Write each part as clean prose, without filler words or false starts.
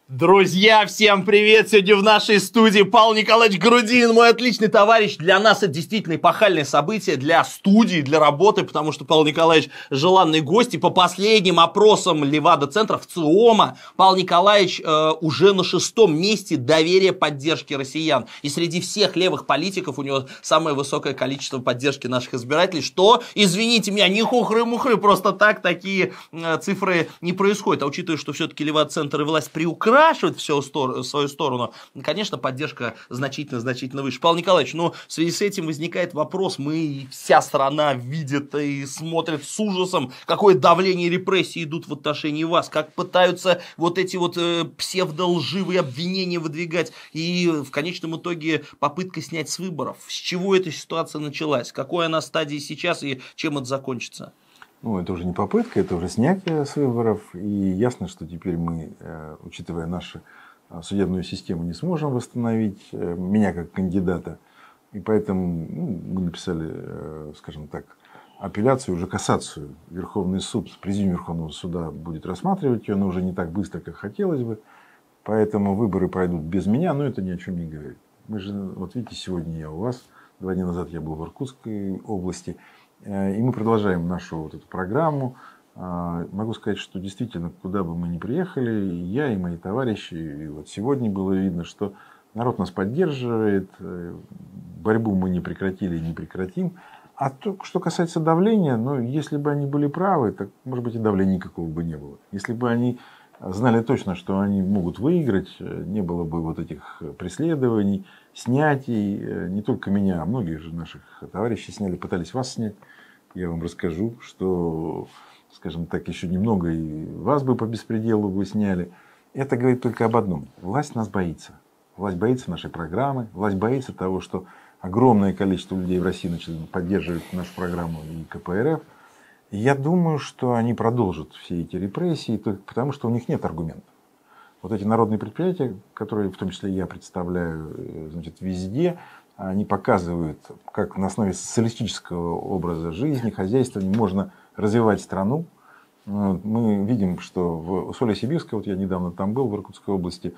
Друзья, всем привет! Сегодня в нашей студии Павел Николаевич Грудинин, мой отличный товарищ. Для нас это действительно эпохальное событие, для студии, для работы, потому что Павел Николаевич желанный гость. И по последним опросам Левада-центра в ЦИОМа Павел Николаевич уже на 6-м месте доверия поддержки россиян. И среди всех левых политиков у него самое высокое количество поддержки наших избирателей, что, извините меня, не хухры-мухры, просто так такие цифры не происходят. А учитывая, что все-таки Левада-центр и власть приукрашивают все в свою сторону, конечно, поддержка значительно выше. Павел Николаевич, в связи с этим возникает вопрос, вся страна видит и смотрит с ужасом, какое давление и репрессии идут в отношении вас, как пытаются вот эти псевдолживые обвинения выдвигать, и в конечном итоге попытка снять с выборов. С чего эта ситуация началась, какой она стадии сейчас и чем это закончится? Это уже не попытка, это уже снятие с выборов. И ясно, что теперь мы, учитывая нашу судебную систему, не сможем восстановить меня как кандидата. И поэтому мы написали, скажем так, апелляцию, уже кассацию. Верховный суд, президиум Верховного суда будет рассматривать ее, но уже не так быстро, как хотелось бы. Поэтому выборы пройдут без меня, но это ни о чем не говорит. Мы же, видите, сегодня я у вас, 2 дня назад я был в Иркутской области. И мы продолжаем нашу эту программу. Могу сказать, что действительно, куда бы мы ни приехали, я и мои товарищи, и сегодня было видно, что народ нас поддерживает, борьбу мы не прекратили и не прекратим. А то, что касается давления, если бы они были правы, так, может быть, и давления никакого бы не было. Если бы они знали точно, что они могут выиграть, не было бы этих преследований, снятий, не только меня, а многих же наших товарищей сняли, пытались вас снять. Я вам расскажу, что, скажем так, еще немного и вас бы по беспределу бы сняли. Это говорит только об одном. Власть нас боится. Власть боится нашей программы, власть боится того, что огромное количество людей в России начали поддерживать нашу программу и КПРФ. И я думаю, что они продолжат все эти репрессии, потому что у них нет аргументов. Эти народные предприятия, которые в том числе я представляю, везде, они показывают, как на основе социалистического образа жизни, хозяйства можно развивать страну. Мы видим, что в Усолье-Сибирское, я недавно там был, в Иркутской области,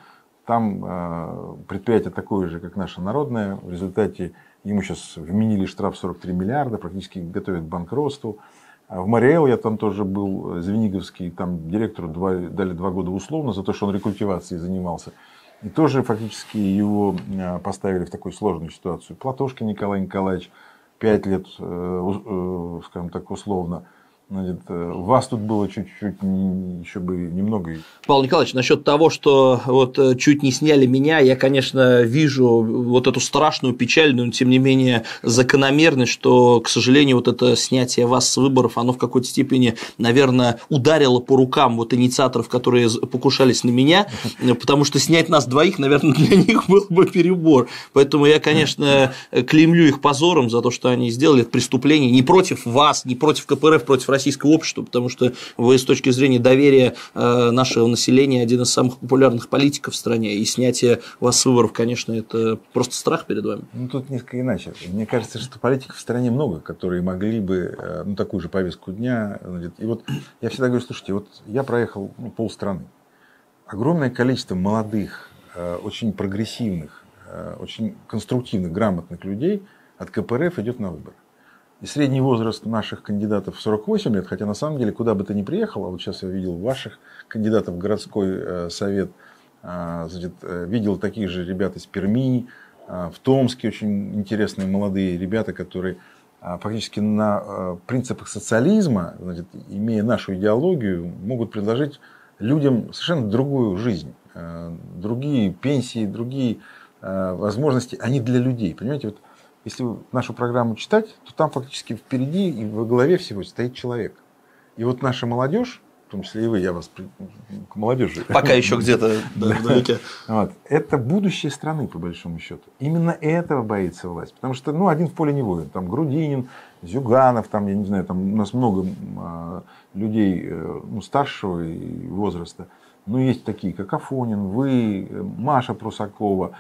там предприятие такое же, как наше народное. В результате ему сейчас вменили штраф 43 миллиарда, практически готовят к банкротству. В Мариэл я там тоже был, Звениговский, там директору дали 2 года условно за то, что он рекультивацией занимался. И тоже фактически его поставили в такую сложную ситуацию. Платошкин Николай Николаевич 5 лет, скажем так, условно. Вас тут было чуть-чуть, еще бы немного. Павел Николаевич, насчет того, что чуть не сняли меня, я, конечно, вижу эту страшную, печальную, но тем не менее закономерность, что, к сожалению, это снятие вас с выборов, оно в какой-то степени, наверное, ударило по рукам инициаторов, которые покушались на меня, потому что снять нас двоих, наверное, для них был бы перебор. Поэтому я, конечно, клеймлю их позором за то, что они сделали это преступление не против вас, не против КПРФ, против российского общества, потому что вы с точки зрения доверия нашего населения один из самых популярных политиков в стране, и снятие вас с выборов, конечно, это просто страх перед вами. Тут несколько иначе. Мне кажется, что политиков в стране много, которые могли бы такую же повестку дня. И я всегда говорю, слушайте, я проехал полстраны. Огромное количество молодых, очень прогрессивных, очень конструктивных, грамотных людей от КПРФ идет на выборы. И средний возраст наших кандидатов 48 лет, хотя на самом деле, куда бы ты ни приехал, сейчас я видел ваших кандидатов в городской совет, видел таких же ребят из Перми, в Томске очень интересные молодые ребята, которые фактически на принципах социализма, имея нашу идеологию, могут предложить людям совершенно другую жизнь, другие пенсии, другие возможности, они для людей, понимаете? Если нашу программу читать, то там фактически впереди и во главе всего стоит человек. И наша молодежь, в том числе и вы, я вас к молодежи. Пока еще где-то вдалеке. Это будущее страны, по большому счету. Именно этого боится власть. Потому что один в поле не воин. Там Грудинин, Зюганов, я не знаю, там у нас много людей старшего возраста. Но есть такие, как Афонин, вы, Маша Прусакова,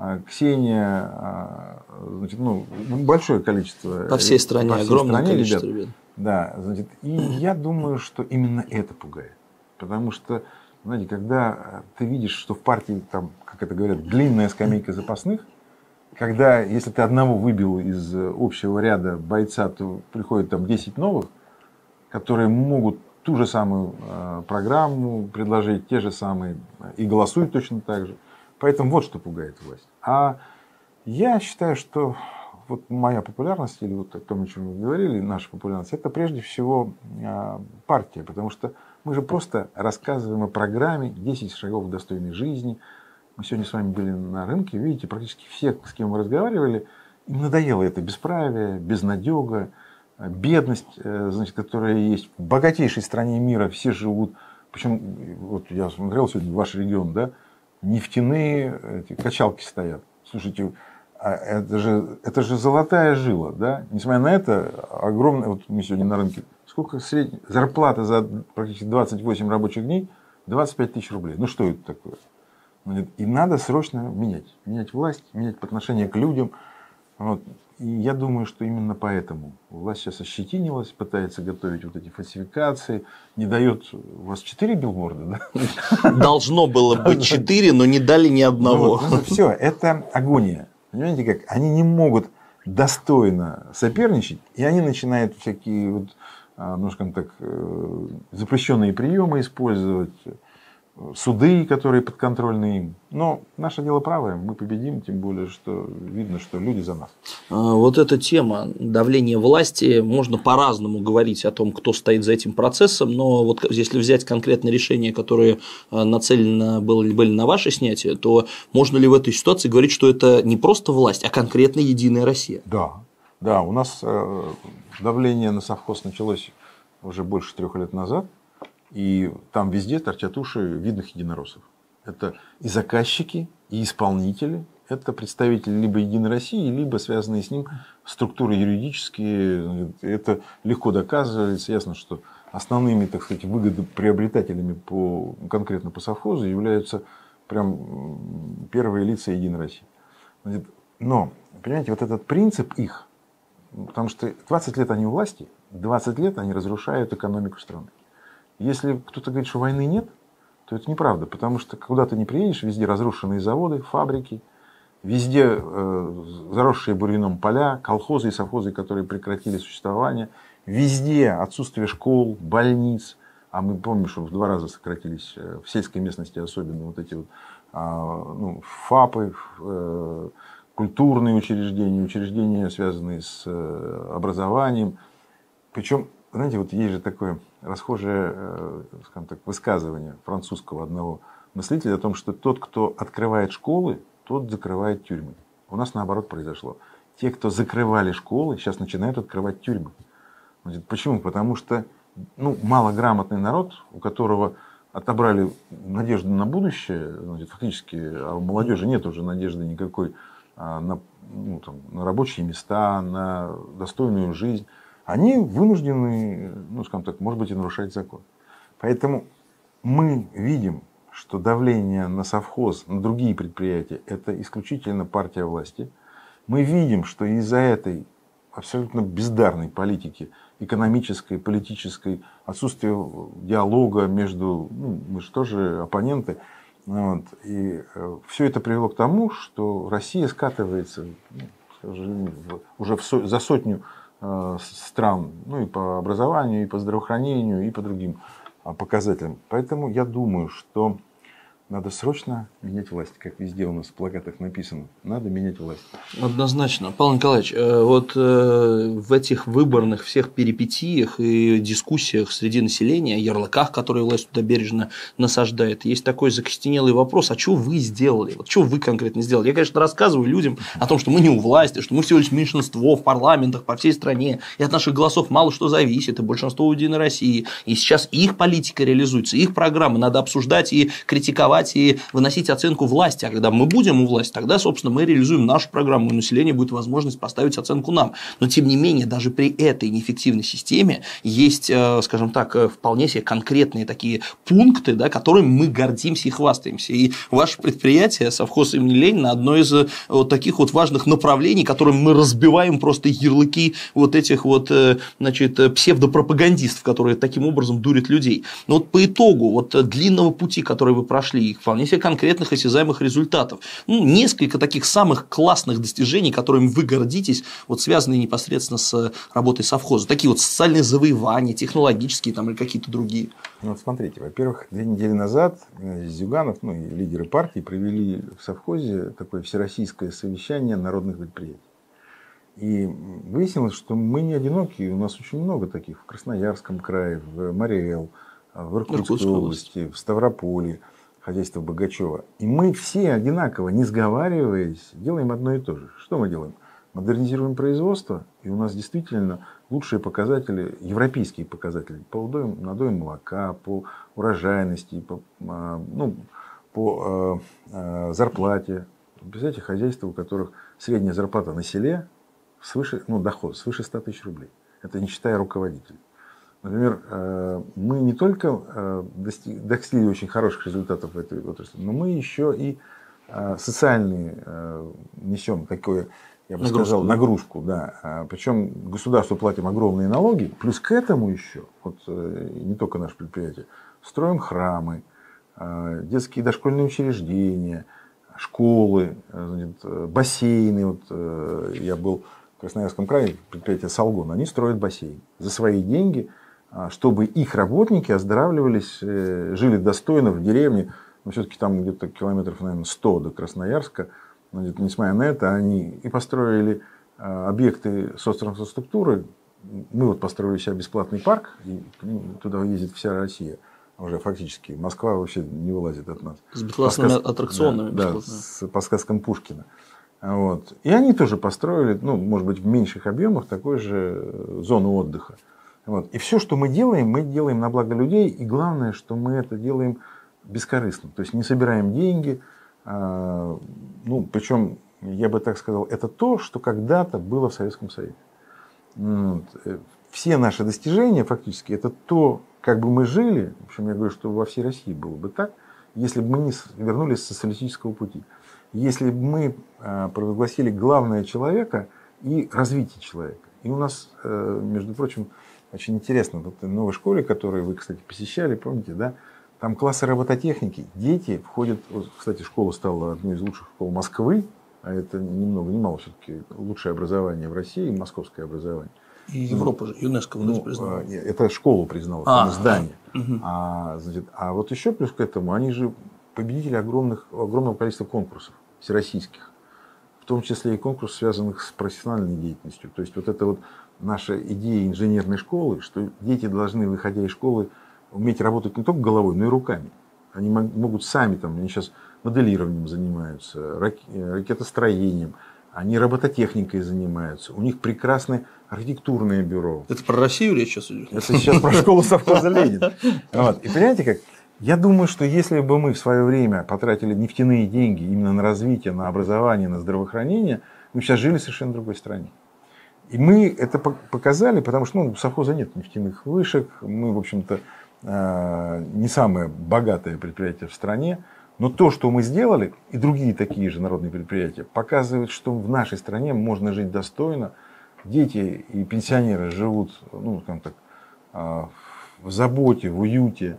Ксения, большое количество. По всей стране, огромное количество ребят. Да, и я думаю, что именно это пугает. Потому что Знаете, когда ты видишь, что в партии, там, как это говорят, длинная скамейка запасных, когда, если ты одного выбил из общего ряда бойца, то приходит там 10 новых, которые могут ту же самую программу предложить, те же самые, и голосуют точно так же. Поэтому вот что пугает власть. А я считаю, что вот моя популярность, или вот о том, о чем вы говорили, наша популярность, это прежде всего партия, потому что мы же просто рассказываем о программе 10 шагов к достойной жизни. Мы сегодня с вами были на рынке, видите, практически все, с кем мы разговаривали, им надоело это бесправие, безнадега, бедность, значит, которая есть в богатейшей стране мира, все живут, причем, вот я смотрел сегодня ваш регион, да, нефтяные качалки стоят. Слушайте, это же золотая жила, да? Несмотря на это, огромная, вот мы сегодня на рынке, сколько средняя зарплата за практически 28 рабочих дней? 25 тысяч рублей. Ну, что это такое? И надо срочно менять власть, менять отношение к людям. Вот. И я думаю, что именно поэтому власть сейчас ощетинилась, пытается готовить вот эти фальсификации, не дает... У вас 4 билборда, да? Должно было быть 4, но не дали ни одного. Все, это агония. Понимаете как? Они не могут достойно соперничать, и они начинают всякие, вот, ну, скажем так, запрещенные приемы использовать, суды, которые подконтрольны им. Но наше дело правое, мы победим, тем более, что видно, что люди за нас. Вот эта тема давления власти, можно по-разному говорить о том, кто стоит за этим процессом, но вот если взять конкретные решения, которые нацелены были на ваше снятие, то можно ли в этой ситуации говорить, что это не просто власть, а конкретно Единая Россия? Да, у нас давление на совхоз началось уже больше 3 лет назад. И там везде торчат уши видных единороссов. Это и заказчики, и исполнители. Это представители либо Единой России, либо связанные с ним структуры юридические. Это легко доказывается. Ясно, что основными, так сказать, выгодоприобретателями конкретно по совхозу являются прям первые лица Единой России. Но, понимаете, вот этот принцип их, потому что 20 лет они у власти, 20 лет они разрушают экономику страны. Если кто-то говорит, что войны нет, то это неправда, потому что куда ты не приедешь, везде разрушенные заводы, фабрики, везде заросшие бурьяном поля, колхозы и совхозы, которые прекратили существование, везде отсутствие школ, больниц, а мы помним, что в 2 раза сократились в сельской местности, особенно вот эти вот, ФАПы, культурные учреждения, связанные с образованием. Причем, знаете, вот есть же такое расхожее, скажем так, высказывание французского одного мыслителя о том, что тот, кто открывает школы, тот закрывает тюрьмы. У нас наоборот произошло. Те, кто закрывали школы, сейчас начинают открывать тюрьмы. Почему? Потому что малограмотный народ, у которого отобрали надежду на будущее, фактически а у молодежи нет уже надежды никакой на рабочие места, на достойную жизнь. Они вынуждены, скажем так, может быть, и нарушать закон. Поэтому мы видим, что давление на совхоз, на другие предприятия – это исключительно партия власти. Мы видим, что из-за этой абсолютно бездарной политики, экономической, политической, отсутствия диалога между, мы же тоже оппоненты, и все это привело к тому, что Россия скатывается уже за 100 стран, и по образованию, и по здравоохранению, и по другим показателям. Поэтому я думаю, что надо срочно менять власть, как везде у нас в плакатах написано. Надо менять власть. Однозначно. Павел Николаевич, вот в этих выборных всех перипетиях и дискуссиях среди населения, ярлыках, которые власть туда бережно насаждает, есть такой закостенелый вопрос: а что вы сделали? Вот что вы конкретно сделали? Я, конечно, рассказываю людям о том, что мы не у власти, что мы всего лишь меньшинство в парламентах по всей стране, и от наших голосов мало что зависит, и большинство у Единой России. И сейчас их политика реализуется, их программы надо обсуждать и критиковать критиковать и выносить оценку власти. А когда мы будем у власти, тогда, собственно, мы реализуем нашу программу, и население будет возможность поставить оценку нам. Но, тем не менее, даже при этой неэффективной системе есть, скажем так, вполне себе конкретные такие пункты, да, которыми мы гордимся и хвастаемся. И ваше предприятие, совхоз имени Ленина, одно из вот таких вот важных направлений, которым мы разбиваем просто ярлыки вот этих вот, значит, псевдопропагандистов, которые таким образом дурят людей. Но вот по итогу вот длинного пути, который вы прошли, вполне себе конкретных осязаемых результатов, несколько таких самых классных достижений, которыми вы гордитесь, вот связанные непосредственно с работой совхоза, такие вот социальные завоевания, технологические там или какие-то другие. Ну, вот смотрите, во-первых, 2 недели назад Зюганов, ну и лидеры партии провели в совхозе такое всероссийское совещание народных предприятий. И выяснилось, что мы не одиноки, у нас очень много таких в Красноярском крае, в Мариэл, в Иркутской области, в Ставрополе, хозяйство Богачева. И мы все одинаково, не сговариваясь, делаем одно и то же. Что мы делаем? Модернизируем производство, и у нас действительно лучшие показатели, европейские показатели по надоям молока, по урожайности, по зарплате. Представляете, хозяйства, у которых средняя зарплата на селе свыше, доход свыше 100 тысяч рублей. Это не считая руководителей. Например, мы не только достигли очень хороших результатов в этой отрасли, но мы еще и социальные несем такое, я бы сказал, нагрузку. Да. Причем государству платим огромные налоги, плюс к этому еще, вот, не только наше предприятие, строим храмы, детские и дошкольные учреждения, школы, бассейны. Вот, я был в Красноярском крае, предприятие «Салгон», они строят бассейн за свои деньги, чтобы их работники оздоравливались, жили достойно в деревне. Но все-таки там где-то километров, наверное, 100 до Красноярска. Но, несмотря на это, они и построили объекты социнфраструктуры. Мы вот построили себе бесплатный парк, и туда ездит вся Россия. Уже фактически Москва вообще не вылазит от нас. С бесплатными аттракционами. Да, по сказкам Пушкина. Вот. И они тоже построили, может быть, в меньших объемах такой же зону отдыха. Вот. И все, что мы делаем на благо людей. И главное, что мы это делаем бескорыстно. То есть не собираем деньги. Причем, я бы так сказал, это то, что когда-то было в Советском Союзе. Вот. Все наши достижения фактически это то, как бы мы жили. В общем, я говорю, что во всей России было бы так, если бы мы не вернулись с социалистического пути. Если бы мы провозгласили главное человека и развитие человека. И у нас, между прочим, очень интересно, вот в новой школе, которую вы, кстати, посещали, помните, да, там классы робототехники, дети входят, вот, кстати, школа стала одной из лучших школ Москвы, а это ни много ни мало все-таки лучшее образование в России, московское образование. И Европа же, ЮНЕСКО признала. Это школу признала, здание. А вот еще плюс к этому, они же победители огромного количества конкурсов всероссийских, в том числе и конкурсов, связанных с профессиональной деятельностью. То есть вот это вот наша идея инженерной школы, что дети должны, выходя из школы, уметь работать не только головой, но и руками. Они могут сами, они сейчас моделированием занимаются, ракетостроением, они робототехникой занимаются, у них прекрасное архитектурное бюро. Это про Россию речь сейчас идет? Это сейчас про школу совхоза Ленина. Вот. И понимаете как? Я думаю, что если бы мы в свое время потратили нефтяные деньги именно на развитие, на образование, на здравоохранение, мы сейчас жили в совершенно другой стране. И мы это показали, потому что у совхоза нет нефтяных вышек, мы, в общем-то, не самое богатое предприятие в стране, но то, что мы сделали, и другие такие же народные предприятия, показывают, что в нашей стране можно жить достойно. Дети и пенсионеры живут, скажем так, в заботе, в уюте,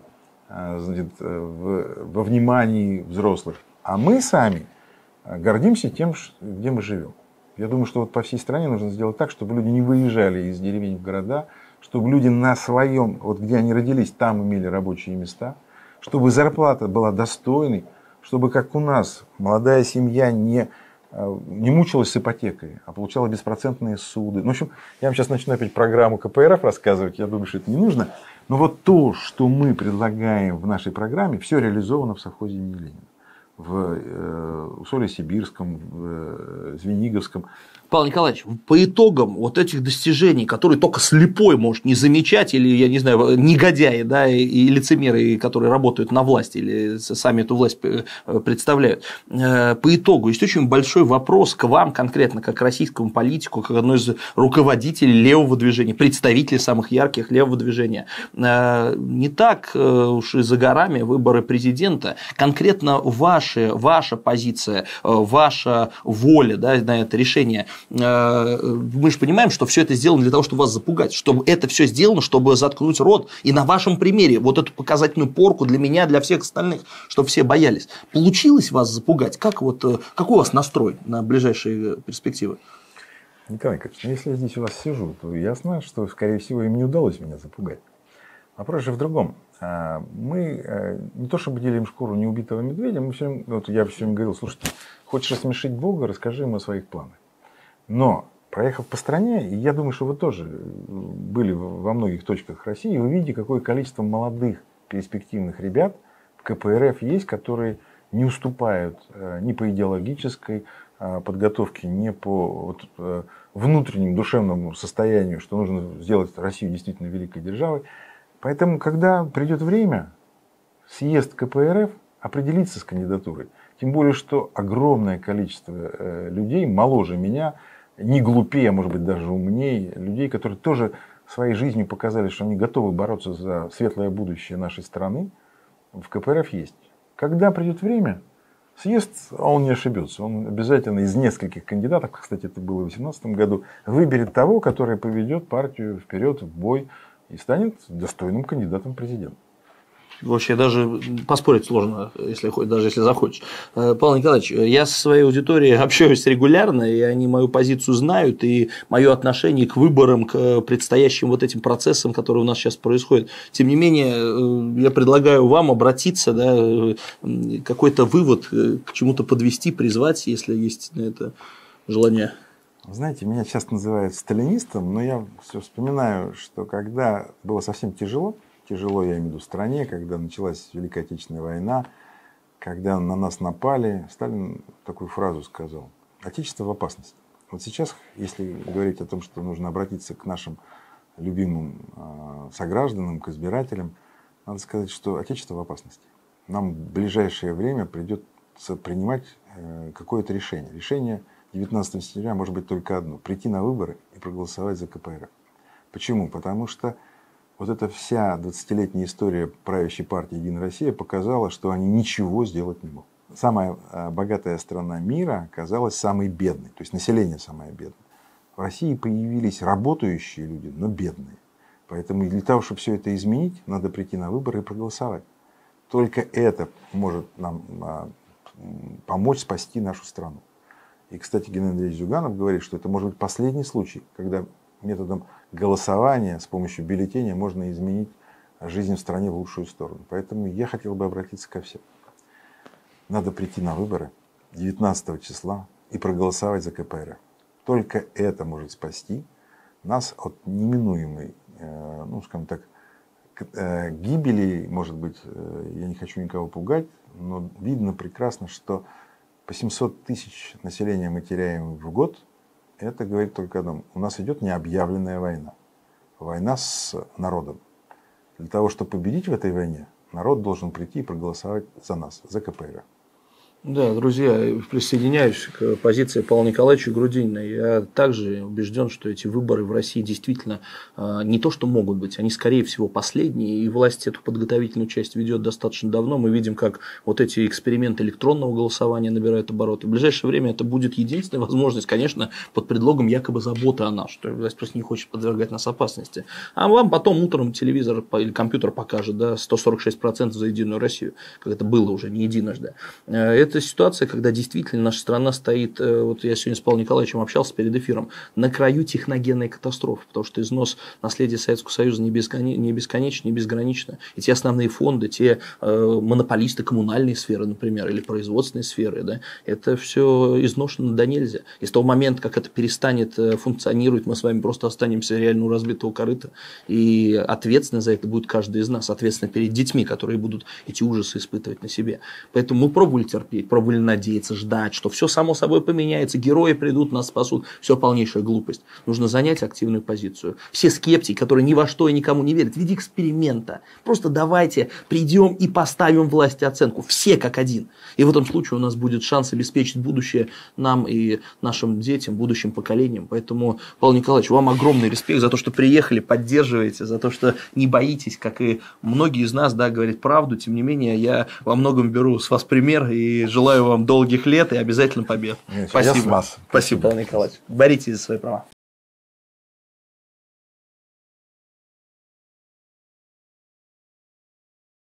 во внимании взрослых. А мы сами гордимся тем, где мы живем. Я думаю, что вот по всей стране нужно сделать так, чтобы люди не выезжали из деревень в города, чтобы люди на своем, вот где они родились, там имели рабочие места, чтобы зарплата была достойной, чтобы, как у нас, молодая семья не мучилась с ипотекой, а получала беспроцентные суды. В общем, я вам сейчас начну опять программу КПРФ рассказывать, я думаю, что это не нужно. Но вот то, что мы предлагаем в нашей программе, все реализовано в совхозе имени Ленина. в Усолье-Сибирском, в Звениговском. Павел Николаевич, по итогам вот этих достижений, которые только слепой может не замечать, или, я не знаю, негодяи, да, и лицемеры, которые работают на власти, или сами эту власть представляют, по итогу есть очень большой вопрос к вам конкретно, как к российскому политику, как одной из руководителей левого движения, представителей самых ярких левого движения. Не так уж и за горами выборы президента, конкретно ваша позиция, ваша воля, да, на это решение. Мы же понимаем, что все это сделано для того, чтобы вас запугать, что это все сделано, чтобы заткнуть рот. И на вашем примере вот эту показательную порку для меня, для всех остальных, чтобы все боялись. Получилось вас запугать? Какой у вас настрой на ближайшие перспективы? Николай Николаевич, если я здесь у вас сижу, то ясно, что, скорее всего, им не удалось меня запугать. Вопрос же в другом. Мы не то чтобы делим шкуру неубитого медведя, я все время говорил: слушайте, хочешь рассмешить Бога, расскажи ему о своих планах. Но, проехав по стране, и я думаю, что вы тоже были во многих точках России, вы видите, какое количество молодых перспективных ребят в КПРФ есть, которые не уступают ни по идеологической подготовке, ни по внутреннему душевному состоянию, что нужно сделать Россию действительно великой державой. Поэтому, когда придет время, съезд КПРФ определится с кандидатурой. Тем более, что огромное количество людей, моложе меня, не глупее, а может быть даже умнее, людей, которые тоже своей жизнью показали, что они готовы бороться за светлое будущее нашей страны, в КПРФ есть. Когда придет время, съезд, он не ошибется, он обязательно из нескольких кандидатов, кстати, это было в 2018 году, выберет того, который поведет партию вперед, в бой и станет достойным кандидатом в президента. Вообще даже поспорить сложно, даже если захочешь. Павел Николаевич, я со своей аудиторией общаюсь регулярно, и они мою позицию знают, и мое отношение к выборам, к предстоящим вот этим процессам, которые у нас сейчас происходят. Тем не менее, я предлагаю вам обратиться, да, какой-то вывод к чему-то подвести, призвать, если есть на это желание. Знаете, меня часто называют сталинистом, но я все вспоминаю, что когда было совсем тяжело, я имею в виду в стране, когда началась Великая Отечественная война, когда на нас напали, Сталин такую фразу сказал: «Отечество в опасности». Вот сейчас, если говорить о том, что нужно обратиться к нашим любимым согражданам, к избирателям, надо сказать, что Отечество в опасности. Нам в ближайшее время придется принимать какое-то решение. Решение 19 сентября может быть только одно: прийти на выборы и проголосовать за КПРФ. Почему? Потому что вот эта вся 20-летняя история правящей партии «Единая Россия» показала, что они ничего сделать не могут. Самая богатая страна мира оказалась самой бедной, то есть население самое бедное. В России появились работающие люди, но бедные. Поэтому для того, чтобы все это изменить, надо прийти на выборы и проголосовать. Только это может нам помочь спасти нашу страну. И, кстати, Геннадий Андреевич Зюганов говорит, что это может быть последний случай, когда методом голосования с помощью бюллетеня можно изменить жизнь в стране в лучшую сторону. Поэтому я хотел бы обратиться ко всем. Надо прийти на выборы 19 числа и проголосовать за КПРФ. Только это может спасти нас от неминуемой, скажем так, гибели, может быть, я не хочу никого пугать, но видно прекрасно, что по 700 тысяч населения мы теряем в год. Это говорит только о том: у нас идет необъявленная война. Война с народом. Для того, чтобы победить в этой войне, народ должен прийти и проголосовать за нас, за КПРФ. Да, друзья, присоединяюсь к позиции Павла Николаевича Грудинина. Я также убежден, что эти выборы в России действительно не то, что могут быть, они, скорее всего, последние. И власть эту подготовительную часть ведет достаточно давно. Мы видим, как вот эти эксперименты электронного голосования набирают обороты. В ближайшее время это будет единственная возможность, конечно, под предлогом якобы заботы о нас, что власть просто не хочет подвергать нас опасности. А вам потом утром телевизор или компьютер покажет, да, 146% за Единую Россию, как это было уже не единожды. Это ситуация, когда действительно наша страна стоит, вот я сегодня с Павлом Николаевичем общался перед эфиром, на краю техногенной катастрофы, потому что износ наследия Советского Союза не бесконечен, не безгранично. И те основные фонды, те монополисты коммунальной сферы, например, или производственной сферы, да, это все изношено до нельзя. И с того момента, как это перестанет функционировать, мы с вами просто останемся реально у разбитого корыта. И ответственность за это будет каждый из нас, ответственно перед детьми, которые будут эти ужасы испытывать на себе. Поэтому мы пробовали терпеть. терпеть, пробовали надеяться, ждать, что все само собой поменяется, герои придут, нас спасут. Все полнейшая глупость. Нужно занять активную позицию. Все скептики, которые ни во что и никому не верят, в виде эксперимента. Просто давайте придем и поставим власти оценку. Все как один. И в этом случае у нас будет шанс обеспечить будущее нам и нашим детям, будущим поколениям. Поэтому, Павел Николаевич, вам огромный респект за то, что приехали, поддерживаете, за то, что не боитесь, как и многие из нас, да, говорить правду. Тем не менее, я во многом беру с вас пример и желаю вам долгих лет и обязательно побед. Нет, спасибо. Я с вас. Спасибо, Павел Николаевич. Боритесь за свои права.